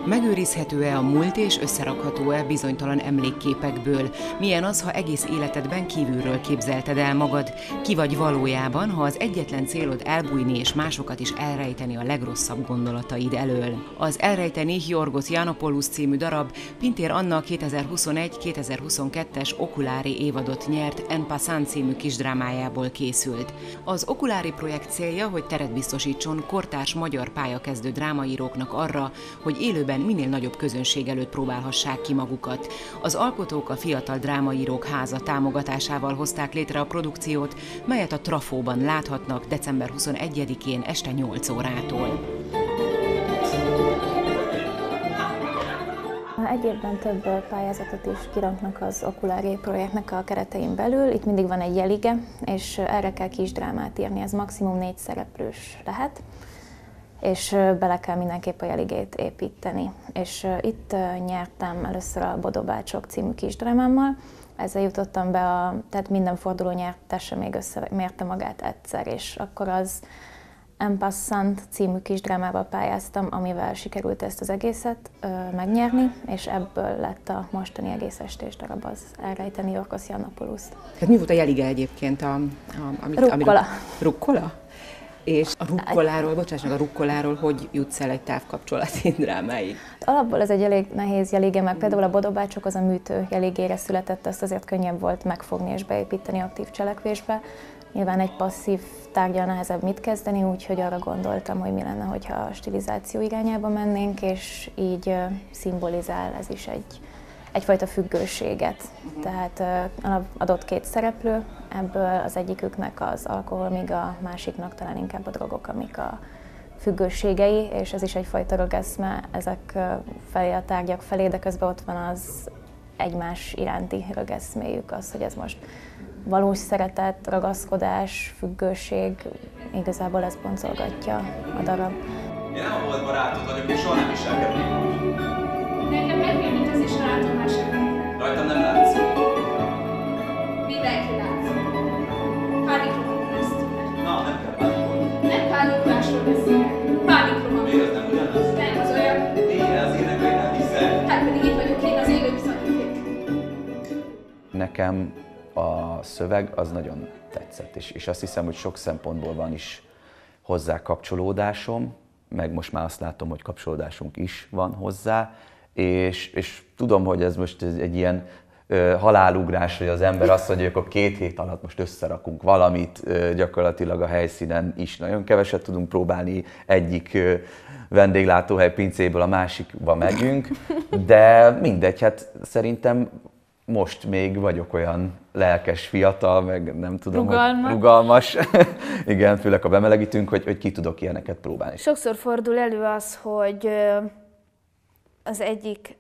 Megőrizhető-e a múlt és összerakható-e bizonytalan emlékképekből? Milyen az, ha egész életedben kívülről képzelted el magad? Ki vagy valójában, ha az egyetlen célod elbújni és másokat is elrejteni a legrosszabb gondolataid elől? Az Elrejteni Yorgos Yiannopoulos című darab Pintér Anna 2021-2022-es Oculári évadot nyert En Passant című kisdrámájából készült. Az Oculári projekt célja, hogy teret biztosítson kortárs magyar pályakezdő drámaíróknak arra, hogy élőben minél nagyobb közönség előtt próbálhassák ki magukat. Az alkotók a Fiatal Drámaírók Háza támogatásával hozták létre a produkciót, melyet a Trafóban láthatnak december 21-én este 8 órától. Egy évben több pályázatot is kiraknak az Oculári projektnek a keretein belül. Itt mindig van egy jelige, és erre kell kisdrámát írni. Ez maximum 4 szereplős lehet, és bele kell mindenképp a jeligét építeni. És itt nyertem először a Bodobácsok című kisdrámámmal. Ezzel jutottam be, tehát minden forduló nyertese még összemérte magát egyszer, és akkor az En Passant című kisdrámával pályáztam, amivel sikerült ezt az egészet megnyerni, és ebből lett a mostani egész estés darab, az Elrejteni Yorgos Yiannopoulos. Tehát mi volt a jelige egyébként? Rukkola. Rukkola? És a rukkoláról, bocsássak, a rukkoláról hogy jutsz el egy távkapcsolati drámáig? Alapból ez egy elég nehéz jelige, mert például a Bodobácsok az a műtő jeligére született, azt azért könnyebb volt megfogni és beépíteni aktív cselekvésbe. Nyilván egy passzív tárgyal nehezebb mit kezdeni, úgyhogy arra gondoltam, hogy mi lenne, hogyha a stilizáció irányába mennénk, és így szimbolizál ez is egyfajta függőséget. Tehát adott 2 szereplő, ebből az egyiküknek az alkohol, míg a másiknak talán inkább a drogok, amik a függőségei, és ez is egyfajta rögeszme ezek felé, a tárgyak felé, de közben ott van az egymás iránti rögeszméjük, az, hogy ez most valós szeretet, ragaszkodás, függőség, igazából ez boncolgatja a darab. Én nem a volt barátod vagyok, és soha nem viselkednék úgy. Nekem megkérdezés látom már semmit. Rajtam nem látszik. Mindenki látsz. Pánikrohamon lesz tőle. Na, nem kell pánikolni. Nem pánikolásról beszélek. Pánikrohamon. Miért az nem ugyanaz? Nem, az olyan. Én az énekre nem hiszem. Hát pedig itt vagyok én, az élő bizonyíték. Nekem a szöveg az nagyon tetszett, és azt hiszem, hogy sok szempontból van is hozzá kapcsolódásom, meg most már azt látom, hogy kapcsolódásunk is van hozzá, és tudom, hogy ez most egy ilyen halálugrás, hogy az ember azt mondja, hogy akkor 2 hét alatt most összerakunk valamit, gyakorlatilag a helyszínen is nagyon keveset tudunk próbálni, egyik vendéglátóhely pincéből a másikba megyünk, de mindegy, hát szerintem most még vagyok olyan lelkes fiatal, meg nem tudom, hogy rugalmas. Igen, főleg ha bemelegítünk, hogy ki tudok ilyeneket próbálni. Sokszor fordul elő az, hogy az egyik,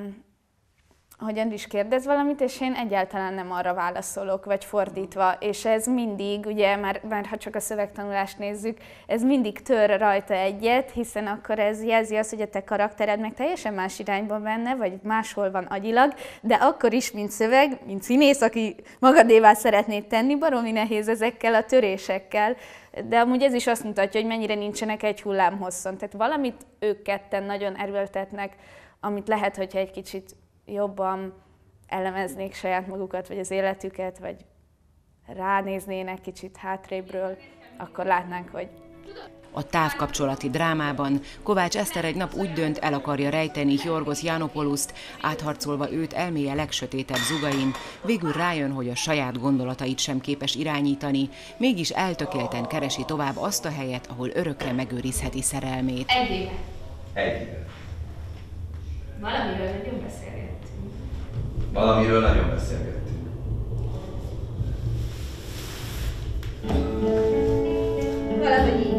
hogy Andris kérdez valamit, és én egyáltalán nem arra válaszolok, vagy fordítva, és ez mindig, ugye már ha csak a szövegtanulást nézzük, ez mindig tör rajta egyet, hiszen akkor ez jelzi azt, hogy a te karaktered meg teljesen más irányba menne, vagy máshol van agyilag, de akkor is, mint szöveg, mint színész, aki magadévá szeretnéd tenni, baromi nehéz ezekkel a törésekkel, de amúgy ez is azt mutatja, hogy mennyire nincsenek egy hullámhosszon. Tehát valamit ők ketten nagyon erőltetnek, amit lehet, hogyha egy kicsit jobban elemeznék saját magukat, vagy az életüket, vagy ránéznének kicsit hátrébről, akkor látnánk, hogy... A távkapcsolati drámában Kovács Eszter egy nap úgy dönt, el akarja rejteni Yorgos Yiannopoulost, átharcolva őt elméje legsötétebb zugain, végül rájön, hogy a saját gondolatait sem képes irányítani, mégis eltökélten keresi tovább azt a helyet, ahol örökre megőrizheti szerelmét. Egy éve. Egy éve. Valamiről nagyon beszélgettünk. Valamiről nagyon beszélgettünk. Valahogy így.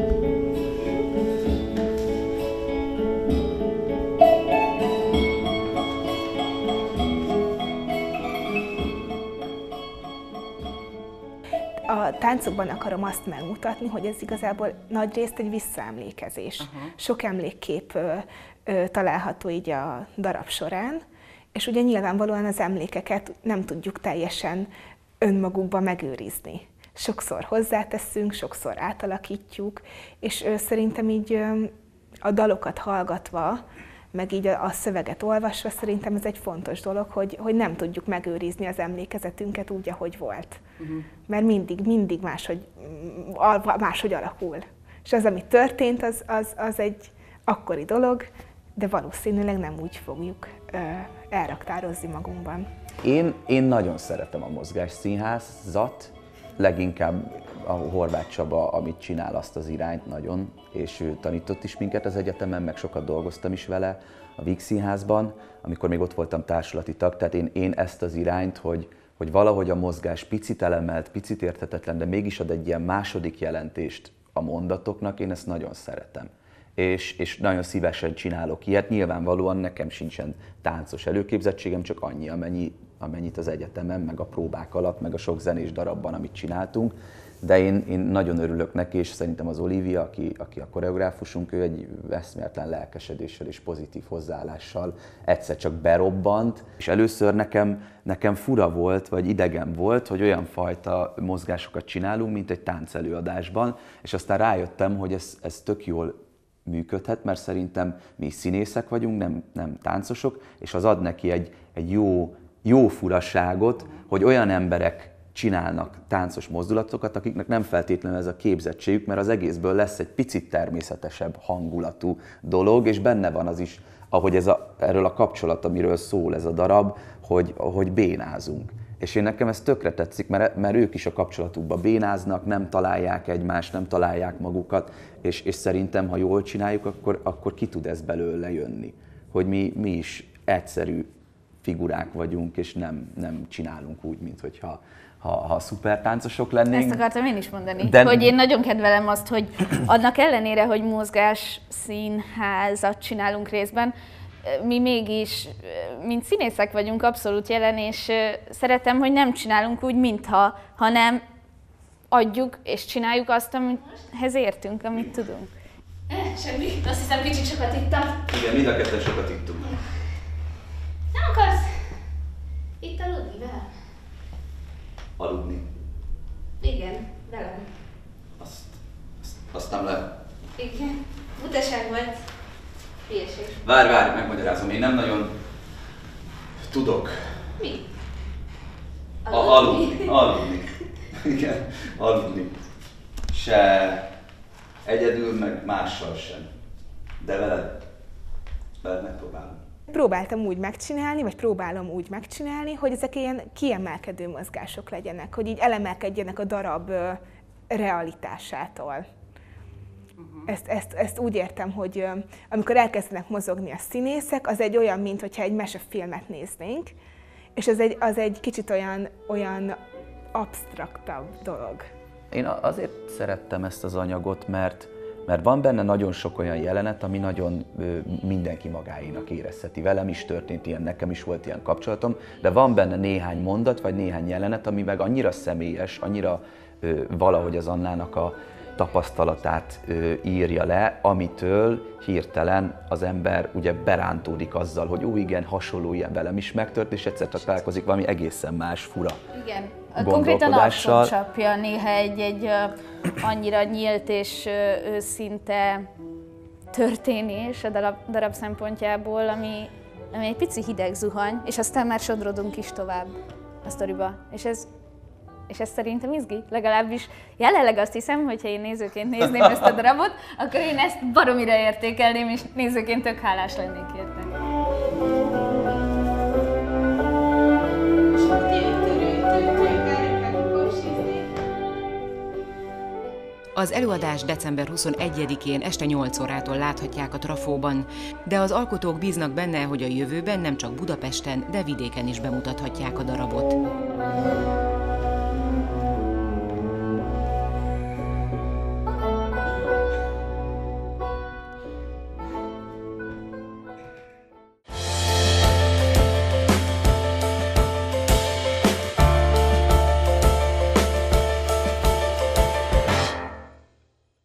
A táncokban akarom azt megmutatni, hogy ez igazából nagyrészt egy visszaemlékezés. Sok emlékkép található így a darab során, és ugye nyilvánvalóan az emlékeket nem tudjuk teljesen önmagukba megőrizni. Sokszor hozzáteszünk, sokszor átalakítjuk, és szerintem így a dalokat hallgatva, meg így a szöveget olvasva szerintem ez egy fontos dolog, hogy nem tudjuk megőrizni az emlékezetünket úgy, ahogy volt. Mert mindig máshogy alakul. És az, ami történt, az egy akkori dolog, de valószínűleg nem úgy fogjuk elraktározni magunkban. Én nagyon szeretem a mozgásszínházat, leginkább a Horváth Csaba, amit csinál, azt az irányt nagyon, és ő tanított is minket az egyetemen, meg sokat dolgoztam is vele a Víg Színházban, amikor még ott voltam társulati tag, tehát én ezt az irányt, hogy valahogy a mozgás picit elemelt, picit érthetetlen, de mégis ad egy ilyen második jelentést a mondatoknak, én ezt nagyon szeretem. És nagyon szívesen csinálok ilyet. Nyilvánvalóan nekem sincsen táncos előképzettségem, csak annyi, amennyit az egyetemen, meg a próbák alatt, meg a sok zenés darabban, amit csináltunk. De én nagyon örülök neki, és szerintem az Olivia, aki a koreográfusunk, ő egy eszméletlen lelkesedéssel és pozitív hozzáállással egyszer csak berobbant. És először nekem fura volt, vagy idegen volt, hogy olyan fajta mozgásokat csinálunk, mint egy táncelőadásban, és aztán rájöttem, hogy ez tök jól működhet, mert szerintem mi színészek vagyunk, nem táncosok, és az ad neki egy jó furaságot, hogy olyan emberek csinálnak táncos mozdulatokat, akiknek nem feltétlenül ez a képzettségük, mert az egészből lesz egy picit természetesebb hangulatú dolog, és benne van az is, ahogy erről a kapcsolat, amiről szól ez a darab, hogy bénázunk. És nekem ez tökre tetszik, mert ők is a kapcsolatukban bénáznak, nem találják egymást, nem találják magukat, és szerintem, ha jól csináljuk, akkor ki tud ez belőle jönni. Hogy mi is egyszerű figurák vagyunk, és nem csinálunk úgy, mint hogyha szupertáncosok lennénk. Ezt akartam én is mondani, hogy én nagyon kedvelem azt, hogy annak ellenére, hogy mozgás színházat csinálunk részben, mi mégis, mint színészek vagyunk abszolút jelen, és szeretem, hogy nem csinálunk úgy, mintha, hanem adjuk és csináljuk azt, amihez értünk, amit tudunk. Semmi. Azt hiszem, kicsit sokat ittam. Igen, mind a ketten sokat ittunk. Nem akarsz itt aludni velem? Aludni. Igen, velem. Azt nem lehet. Igen. Butaság volt. Hülyeség. Várj, megmagyarázom. Én nem nagyon tudok. Mi? Aludni. Igen, aludni. Se egyedül, meg mással sem. De veled megpróbálom. Próbáltam úgy megcsinálni, vagy próbálom úgy megcsinálni, hogy ezek ilyen kiemelkedő mozgások legyenek, hogy így elemelkedjenek a darab realitásától. Ezt úgy értem, hogy amikor elkezdenek mozogni a színészek, az egy olyan, mintha egy mesefilmet néznénk, és az egy kicsit olyan absztraktabb dolog. Én azért szerettem ezt az anyagot, mert van benne nagyon sok olyan jelenet, ami nagyon mindenki magáénak érezheti. Velem is történt ilyen, nekem is volt ilyen kapcsolatom, de van benne néhány mondat, vagy néhány jelenet, ami meg annyira személyes, annyira valahogy az Annának a tapasztalatát írja le, amitől hirtelen az ember ugye berántódik azzal, hogy igen, hasonló ilyen velem is megtört, és egyszer csak találkozik valami egészen más, fura konkrétan arcon csapja néha egy annyira nyílt és őszinte történés a darab szempontjából, ami egy pici hideg zuhany, és aztán már sodrodunk is tovább a sztoriba. És ez szerintem izgi, legalábbis jelenleg azt hiszem, hogyha én nézőként nézném ezt a darabot, akkor én ezt baromira értékelném, és nézőként tök hálás lennék érte. Az előadást december 21-én este 8 órától láthatják a Trafóban, de az alkotók bíznak benne, hogy a jövőben nem csak Budapesten, de vidéken is bemutathatják a darabot.